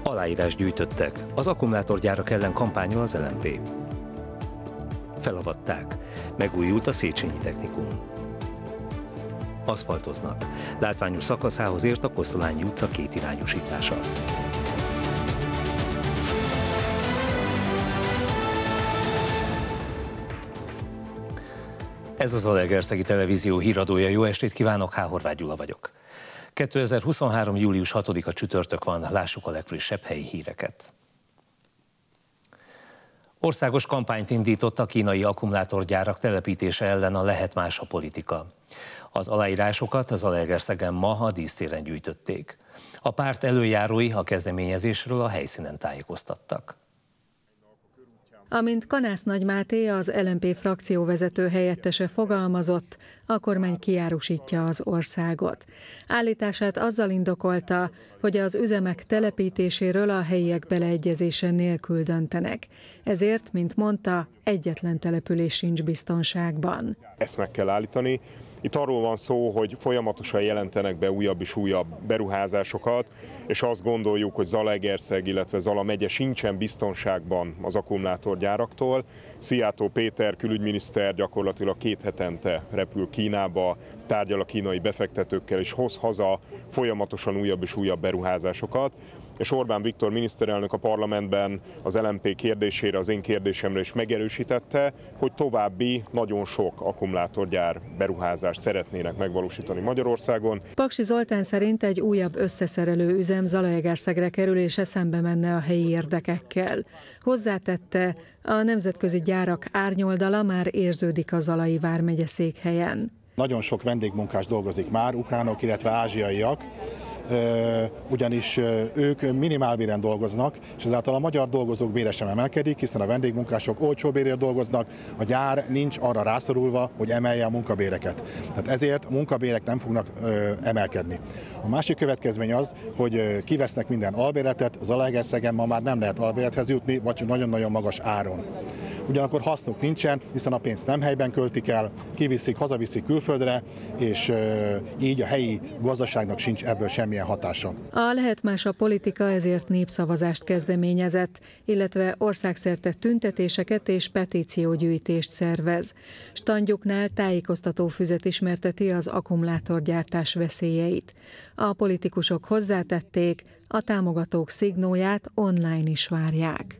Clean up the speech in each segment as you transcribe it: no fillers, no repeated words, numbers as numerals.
Aláírás gyűjtöttek, az akkumulátorgyárak ellen kampányol az LMP. Felavatták, megújult a Széchenyi Technikum. Aszfaltoznak, látványos szakaszához ért a Kosztolányi utca kétirányosítása. Ez az Zalaegerszegi Televízió híradója, jó estét kívánok, H. Horváth Gyula vagyok. 2023. július 6-a csütörtök van, lássuk a legfrissebb helyi híreket. Országos kampányt indított a kínai akkumulátorgyárak telepítése ellen a Lehet más a politika. Az aláírásokat az Zalaegerszegen ma a dísztéren gyűjtötték. A párt előjárói a kezdeményezésről a helyszínen tájékoztattak. Amint Kanász Nagy Máté, az LMP frakcióvezető helyettese fogalmazott, a kormány kiárusítja az országot. Állítását azzal indokolta, hogy az üzemek telepítéséről a helyiek beleegyezése nélkül döntenek. Ezért, mint mondta, egyetlen település sincs biztonságban. Ezt meg kell állítani. Itt arról van szó, hogy folyamatosan jelentenek be újabb és újabb beruházásokat, és azt gondoljuk, hogy Zalaegerszeg, illetve Zala megye sincsen biztonságban az akkumulátorgyáraktól. Szijjártó Péter külügyminiszter gyakorlatilag 2 hetente repül Kínába, tárgyal a kínai befektetőkkel, és hoz haza folyamatosan újabb és újabb beruházásokat. És Orbán Viktor miniszterelnök a parlamentben az LMP kérdésére, az én kérdésemre is megerősítette, hogy további nagyon sok akkumulátorgyár beruházást szeretnének megvalósítani Magyarországon. Paksi Zoltán szerint egy újabb összeszerelő üzem Zalaegerszegre kerülése szembe menne a helyi érdekekkel. Hozzátette, a nemzetközi gyárak árnyoldala már érződik a Zalai vármegye székhelyen. Nagyon sok vendégmunkás dolgozik már, ukránok, illetve ázsiaiak, ugyanis ők minimálbéren dolgoznak, és ezáltal a magyar dolgozók bére sem emelkedik, hiszen a vendégmunkások olcsó bérért dolgoznak, a gyár nincs arra rászorulva, hogy emelje a munkabéreket. Tehát ezért a munkabérek nem fognak emelkedni. A másik következmény az, hogy kivesznek minden albéletet, Zalaegerszegen ma már nem lehet albélethez jutni, vagy csak nagyon-nagyon magas áron. Ugyanakkor hasznuk nincsen, hiszen a pénzt nem helyben költik el, kiviszik, hazaviszik külföldre, és így a helyi gazdaságnak sincs ebből semmilyen hatása. A Lehet más a politika ezért népszavazást kezdeményezett, illetve országszerte tüntetéseket és petíciógyűjtést szervez. Standjuknál tájékoztatófüzet ismerteti az akkumulátorgyártás veszélyeit. A politikusok hozzátették, a támogatók szignóját online is várják.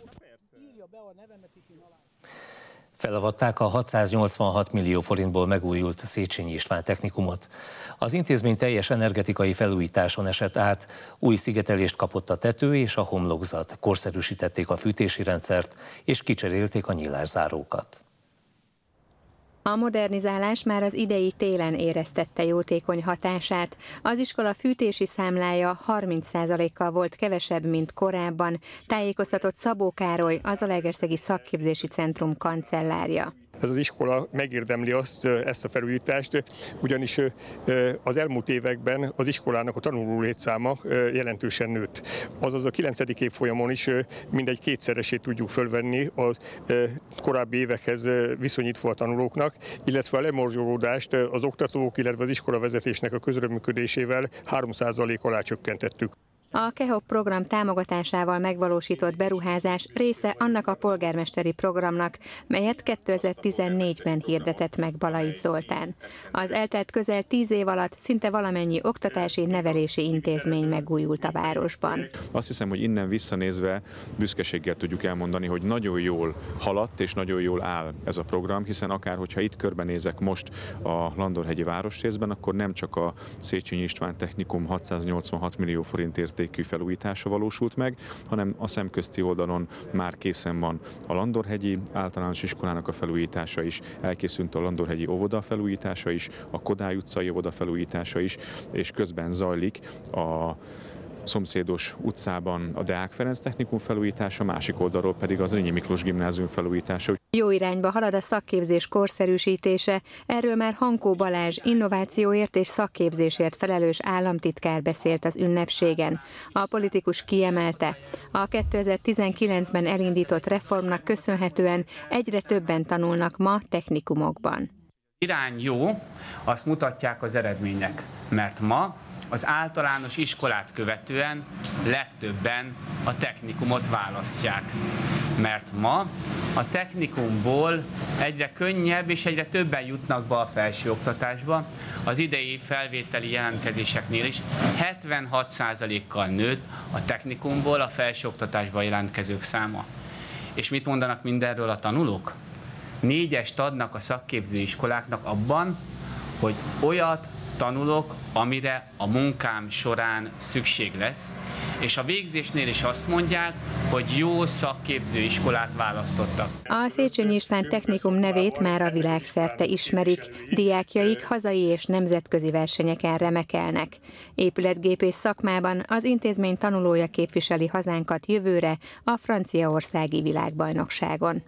Felavatták a 686 millió forintból megújult Széchenyi István Technikumot. Az intézmény teljes energetikai felújításon esett át, új szigetelést kapott a tető és a homlokzat, korszerűsítették a fűtési rendszert és kicserélték a nyílászárókat. A modernizálás már az idei télen éreztette jótékony hatását. Az iskola fűtési számlája 30%-kal volt kevesebb, mint korábban, tájékoztatott Szabó Károly, az Zalaegerszegi Szakképzési Centrum kancellárja. Ez az iskola megérdemli ezt a felújítást, ugyanis az elmúlt években az iskolának a tanuló létszáma jelentősen nőtt. Azaz a 9. évfolyamon is mindegy 2-szeresét tudjuk fölvenni a korábbi évekhez viszonyítva a tanulóknak, illetve a lemorzsolódást az oktatók, illetve az iskolavezetésnek a közreműködésével 3% alá csökkentettük. A KEHOP program támogatásával megvalósított beruházás része annak a polgármesteri programnak, melyet 2014-ben hirdetett meg Balait Zoltán. Az eltelt közel 10 év alatt szinte valamennyi oktatási, nevelési intézmény megújult a városban. Azt hiszem, hogy innen visszanézve büszkeséggel tudjuk elmondani, hogy nagyon jól haladt és nagyon jól áll ez a program, hiszen akár hogyha itt körbenézek most a Landorhegyi városrészben, akkor nem csak a Széchenyi István Technikum 686 millió forintért felújítása valósult meg, hanem a szemközti oldalon már készen van a Landorhegyi általános iskolának a felújítása is, elkészült a Landorhegyi óvoda felújítása is, a Kodály utcai óvoda felújítása is, és közben zajlik a szomszédos utcában a Deák Ferenc Technikum felújítása, másik oldalról pedig az Zrínyi Miklós Gimnázium felújítása. Jó irányba halad a szakképzés korszerűsítése, erről már Hankó Balázs innovációért és szakképzésért felelős államtitkár beszélt az ünnepségen. A politikus kiemelte, a 2019-ben elindított reformnak köszönhetően egyre többen tanulnak ma technikumokban. Irány jó, azt mutatják az eredmények, mert ma az általános iskolát követően legtöbben a technikumot választják. Mert ma a technikumból egyre könnyebb és egyre többen jutnak be a felsőoktatásba. Az idei felvételi jelentkezéseknél is 76%-kal nőtt a technikumból a felsőoktatásba jelentkezők száma. És mit mondanak mindenről a tanulók? 4-est adnak a szakképzőiskoláknak abban, hogy olyat tanulok, amire a munkám során szükség lesz, és a végzésnél is azt mondják, hogy jó szakképzőiskolát választottak. A Széchenyi István Technikum nevét már a világszerte ismerik, diákjaik hazai és nemzetközi versenyeken remekelnek. Épületgépész szakmában az intézmény tanulója képviseli hazánkat jövőre a franciaországi világbajnokságon.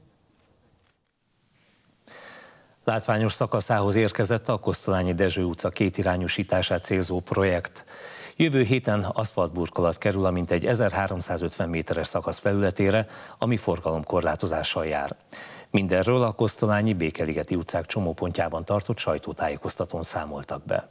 Látványos szakaszához érkezett a Kosztolányi Dezső utca kétirányúsítását célzó projekt. Jövő héten aszfaltburkolat kerül a mintegy 1350 méteres szakasz felületére, ami forgalomkorlátozással jár. Mindenről a Kosztolányi Békeligeti utcák csomópontjában tartott sajtótájékoztatón számoltak be.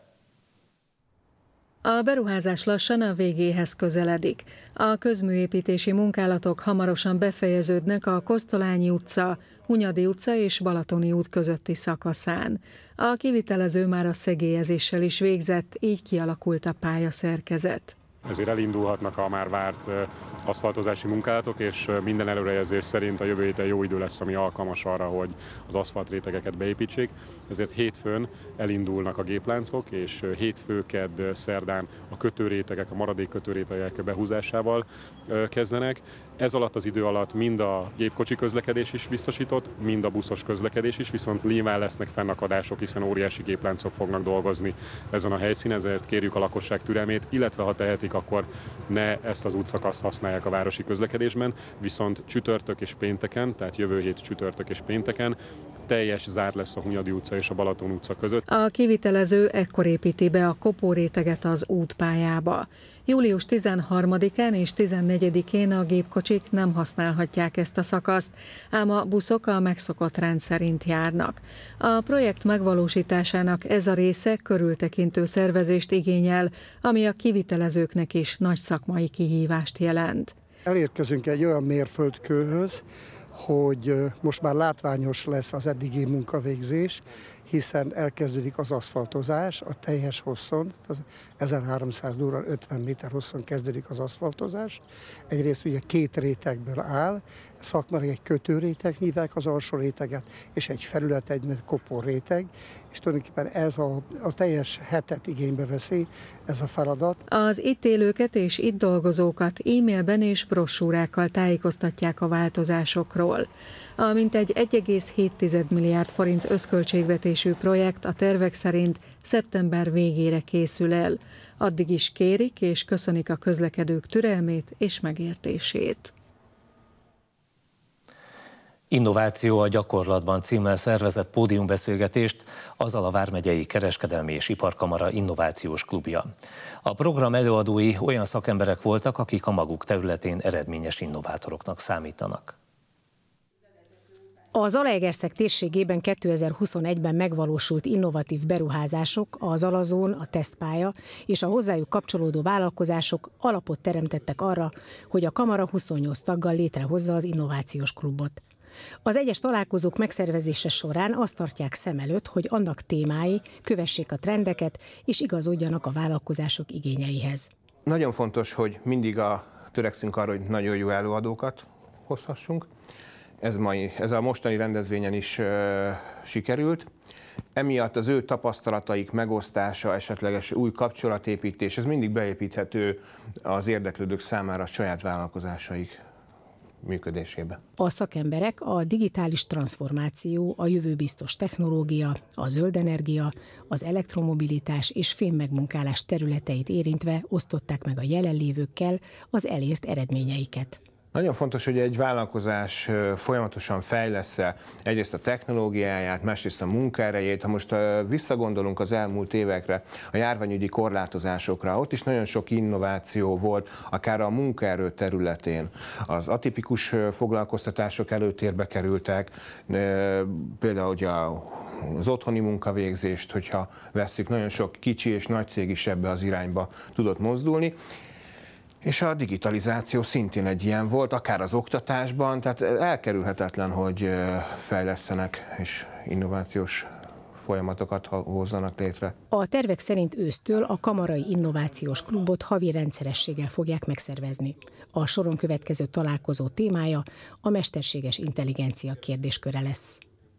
A beruházás lassan a végéhez közeledik. A közműépítési munkálatok hamarosan befejeződnek a Kosztolányi utca, Hunyadi utca és Balatoni út közötti szakaszán. A kivitelező már a szegélyezéssel is végzett, így kialakult a pályaszerkezet. Ezért elindulhatnak a már várt aszfaltozási munkálatok, és minden előrejelzés szerint a jövő héten jó idő lesz, ami alkalmas arra, hogy az aszfaltrétegeket beépítsék. Ezért hétfőn elindulnak a gépláncok, és hétfő, kedd, szerdán a kötőrétegek, a maradék kötőrétegek behúzásával kezdenek. Ez alatt az idő alatt mind a gépkocsi közlekedés is biztosított, mind a buszos közlekedés is, viszont nyilván lesznek fennakadások, hiszen óriási gépláncok fognak dolgozni ezen a helyszínen, ezért kérjük a lakosság türelmét, illetve ha tehetik, akkor ne ezt az útszakaszt használják a városi közlekedésben, viszont csütörtök és pénteken, tehát jövő hét csütörtök és pénteken teljes zár lesz a Hunyadi utca és a Balaton utca között. A kivitelező ekkor építi be a kopóréteget az útpályába. Július 13-án és 14-én a gépkocsik nem használhatják ezt a szakaszt, ám a buszok a megszokott rend szerint járnak. A projekt megvalósításának ez a része körültekintő szervezést igényel, ami a kivitelezőknek is nagy szakmai kihívást jelent. Elérkezünk egy olyan mérföldkőhöz, hogy most már látványos lesz az eddigi munkavégzés, hiszen elkezdődik az aszfaltozás a teljes hosszon, az 1300 durrán 50 méter hosszon kezdődik az aszfaltozás. Egyrészt ugye 2 rétegből áll, szakmai egy kötőréteg, hívják az alsó réteget, és egy felület, egy kopó réteg, és tulajdonképpen ez a teljes hetet igénybe veszi ez a feladat. Az itt élőket és itt dolgozókat e-mailben és brossúrákkal tájékoztatják a változásokról. A mintegy 1,7 milliárd forint összköltségvetésű projekt a tervek szerint szeptember végére készül el. Addig is kérik és köszönik a közlekedők türelmét és megértését. Innováció a gyakorlatban címmel szervezett pódiumbeszélgetést az Zala vármegyei Kereskedelmi és Iparkamara Innovációs Klubja. A program előadói olyan szakemberek voltak, akik a maguk területén eredményes innovátoroknak számítanak. A Zalaegerszeg térségében 2021-ben megvalósult innovatív beruházások, a Zalazón, a tesztpálya és a hozzájuk kapcsolódó vállalkozások alapot teremtettek arra, hogy a kamara 28 taggal létrehozza az innovációs klubot. Az egyes találkozók megszervezése során azt tartják szem előtt, hogy annak témái kövessék a trendeket és igazodjanak a vállalkozások igényeihez. Nagyon fontos, hogy mindig törekszünk arra, hogy nagyon jó előadókat hozhassunk. Ez a mostani rendezvényen is sikerült. Emiatt az ő tapasztalataik megosztása, esetleges új kapcsolatépítés, ez mindig beépíthető az érdeklődők számára a saját vállalkozásaik működésébe. A szakemberek a digitális transformáció, a jövőbiztos technológia, a zöld energia, az elektromobilitás és fémmegmunkálás területeit érintve osztották meg a jelenlévőkkel az elért eredményeiket. Nagyon fontos, hogy egy vállalkozás folyamatosan fejlessze egyrészt a technológiáját, másrészt a munkaerejét. Ha most visszagondolunk az elmúlt évekre, a járványügyi korlátozásokra, ott is nagyon sok innováció volt, akár a munkaerő területén. Az atipikus foglalkoztatások előtérbe kerültek, például hogy a az otthoni munkavégzést, hogyha vesszük, nagyon sok kicsi és nagy cég is ebbe az irányba tudott mozdulni. És a digitalizáció szintén egy ilyen volt, akár az oktatásban, tehát elkerülhetetlen, hogy fejlesztenek és innovációs folyamatokat hozzanak létre. A tervek szerint ősztől a Kamarai Innovációs Klubot havi rendszerességgel fogják megszervezni. A soron következő találkozó témája a mesterséges intelligencia kérdésköre lesz.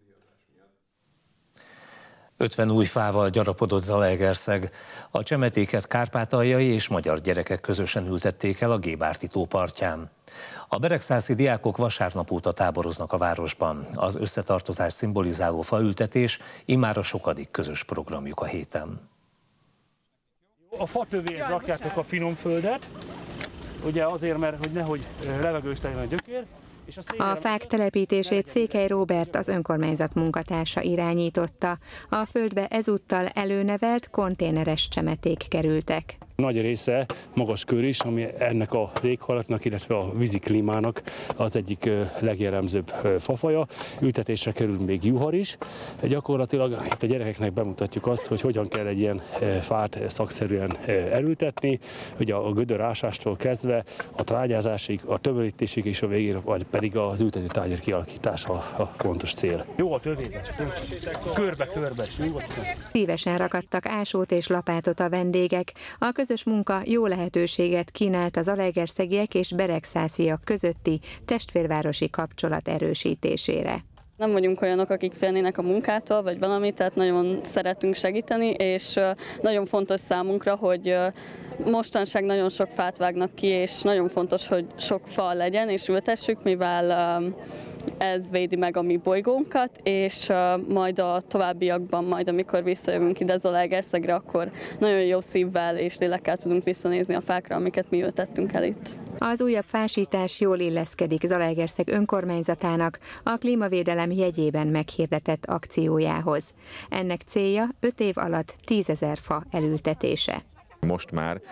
50 új fával gyarapodott Zalaegerszeg. A csemetéket kárpátaljai és magyar gyerekek közösen ültették el a Gébárti tó partján. A beregszászi diákok vasárnap óta táboroznak a városban. Az összetartozást szimbolizáló faültetés immár a sokadik közös programjuk a héten. A fatövéhez rakjátok a finom földet, ugye azért, mert hogy nehogy levegős legyen a gyökér. A fák telepítését Székely Róbert, az önkormányzat munkatársa irányította. A földbe ezúttal előnevelt konténeres csemeték kerültek. Nagy része magas kör is, ami ennek a léghallgatnak, illetve a vízi klímának az egyik legjellemzőbb fafaja. Ültetésre kerül még juhar is. Gyakorlatilag itt a gyerekeknek bemutatjuk azt, hogy hogyan kell egy ilyen fát szakszerűen elültetni, hogy a gödörásástól kezdve a trágyázásig, a tömörítésig és a végén pedig az ültető tányér kialakítása a fontos cél. Jó a tövébe, körbe-körbe. Szívesen rakadtak ásót és lapátot a vendégek. A közös munka jó lehetőséget kínált az zalaegerszegiek és beregszásziak közötti testvérvárosi kapcsolat erősítésére. Nem vagyunk olyanok, akik félnének a munkától, vagy valamit, tehát nagyon szeretünk segíteni, és nagyon fontos számunkra, hogy mostanság nagyon sok fát vágnak ki, és nagyon fontos, hogy sok fa legyen, és ültessük, mivel ez védi meg a mi bolygónkat, és majd a továbbiakban, majd amikor visszajövünk ide Zalaegerszegre, akkor nagyon jó szívvel és lélekkel tudunk visszanézni a fákra, amiket mi ültettünk el itt. Az újabb fásítás jól illeszkedik Zalaegerszeg önkormányzatának a klímavédelem jegyében meghirdetett akciójához. Ennek célja 5 év alatt 10 000 fa elültetése. Most már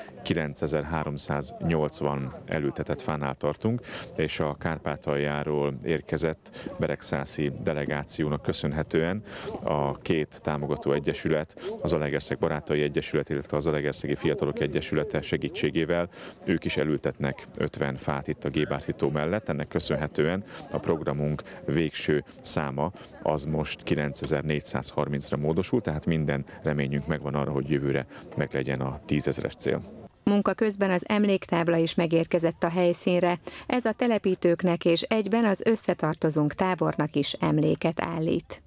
9380 elültetett fánál tartunk, és a Kárpátaljáról érkezett beregszászi delegációnak köszönhetően a két támogató egyesület, az Zalaegerszeg Barátai Egyesület, illetve az Zalaegerszegi Fiatalok Egyesülete segítségével ők is elültetnek 50 fát itt a Gébárti tó mellett. Ennek köszönhetően a programunk végső száma az most 9430-ra módosult, tehát minden reményünk megvan arra, hogy jövőre meglegyen a 10 000-es cél. Munka közben az emléktábla is megérkezett a helyszínre. Ez a telepítőknek és egyben az Összetartozunk tábornak is emléket állít.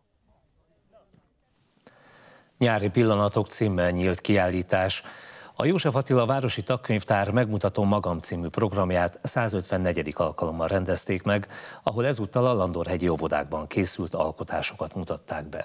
Nyári pillanatok címmel nyílt kiállítás. A József Attila Városi Tagkönyvtár Megmutatom magam című programját 154. alkalommal rendezték meg, ahol ezúttal a Landorhegyi óvodákban készült alkotásokat mutatták be.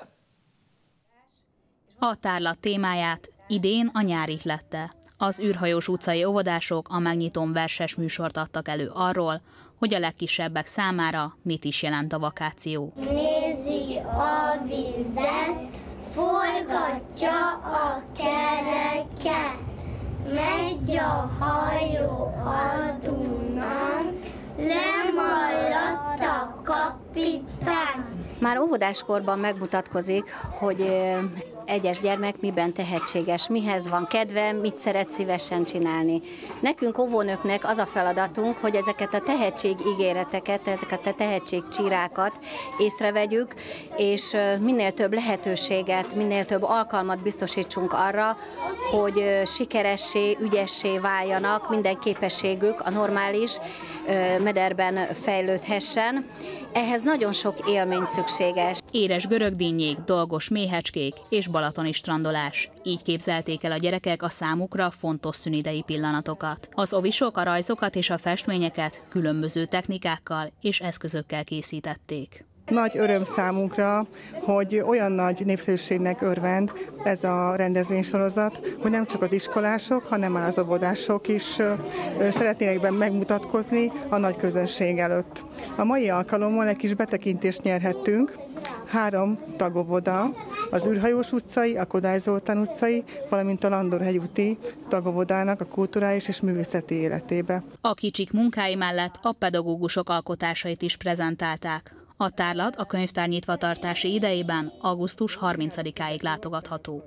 A tárlat témáját idén a nyár ihlette. Az űrhajós utcai óvodások a Megnyitón verses műsort adtak elő arról, hogy a legkisebbek számára mit is jelent a vakáció. Nézi a vizet, forgatja a kereket, megy a hajó a Dunán, lemaradt a kapitány. Már óvodáskorban megmutatkozik, hogy egyes gyermek miben tehetséges, mihez van kedve, mit szeret szívesen csinálni. Nekünk óvónőknek az a feladatunk, hogy ezeket a tehetségígéreteket, ezeket a tehetségcsírákat észrevegyük, és minél több lehetőséget, minél több alkalmat biztosítsunk arra, hogy sikeressé, ügyessé váljanak, minden képességük a normális mederben fejlődhessen. Ehhez nagyon sok élmény szükséges. Éres görögdínnyék, dolgos méhecskék és balatoni strandolás. Így képzelték el a gyerekek a számukra fontos szünidei pillanatokat. Az ovisok a rajzokat és a festményeket különböző technikákkal és eszközökkel készítették. Nagy öröm számunkra, hogy olyan nagy népszerűségnek örvend ez a rendezvénysorozat, hogy nem csak az iskolások, hanem már az óvodások is szeretnének megmutatkozni a nagy közönség előtt. A mai alkalommal egy kis betekintést nyerhettünk. 3 tagóvoda, az űrhajós utcai, a Kodály Zoltán utcai, valamint a Landorhegy úti tagóvodának a kulturális és művészeti életébe. A kicsik munkái mellett a pedagógusok alkotásait is prezentálták. A tárlat a könyvtár nyitvatartási idejében augusztus 30-áig látogatható.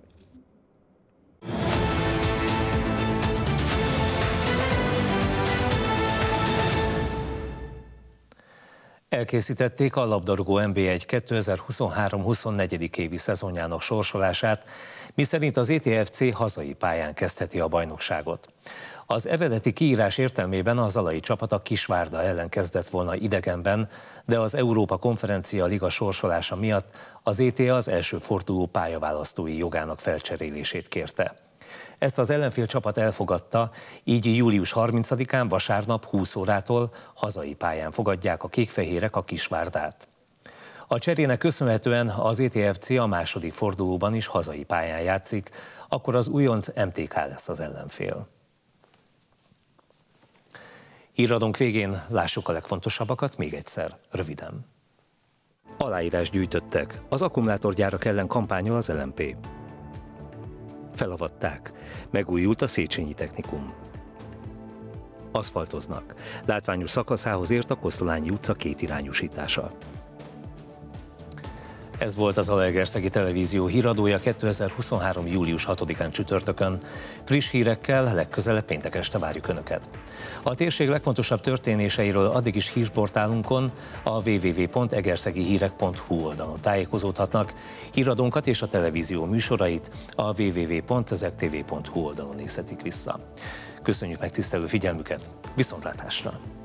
Elkészítették a labdarúgó NB1 2023-24. évi szezonjának sorsolását, miszerint az ETFC hazai pályán kezdheti a bajnokságot. Az eredeti kiírás értelmében a zalai csapat a Kisvárda ellen kezdett volna idegenben, de az Európa Konferencia Liga sorsolása miatt az ETA az első forduló pályaválasztói jogának felcserélését kérte. Ezt az ellenfél csapat elfogadta, így július 30-án vasárnap 20 órától hazai pályán fogadják a kékfehérek a Kisvárdát. A cserének köszönhetően az ETFC a második fordulóban is hazai pályán játszik, akkor az újonc MTK lesz az ellenfél. Híradónk végén lássuk a legfontosabbakat még egyszer, röviden. Aláírás gyűjtöttek, az akkumulátorgyárak ellen kampányol az LMP. Felavatták, megújult a Széchenyi Technikum. Aszfaltoznak, látványos szakaszához ért a Kosztolányi utca kétirányúsítása. Ez volt az Zalaegerszegi Televízió híradója 2023. július 6-án csütörtökön. Friss hírekkel legközelebb péntek este várjuk Önöket. A térség legfontosabb történéseiről addig is hírportálunkon, a www.egerszegihírek.hu oldalon tájékozódhatnak. Híradónkat és a televízió műsorait a www.ezektv.hu oldalon nézhetik vissza. Köszönjük megtisztelő figyelmüket, viszontlátásra!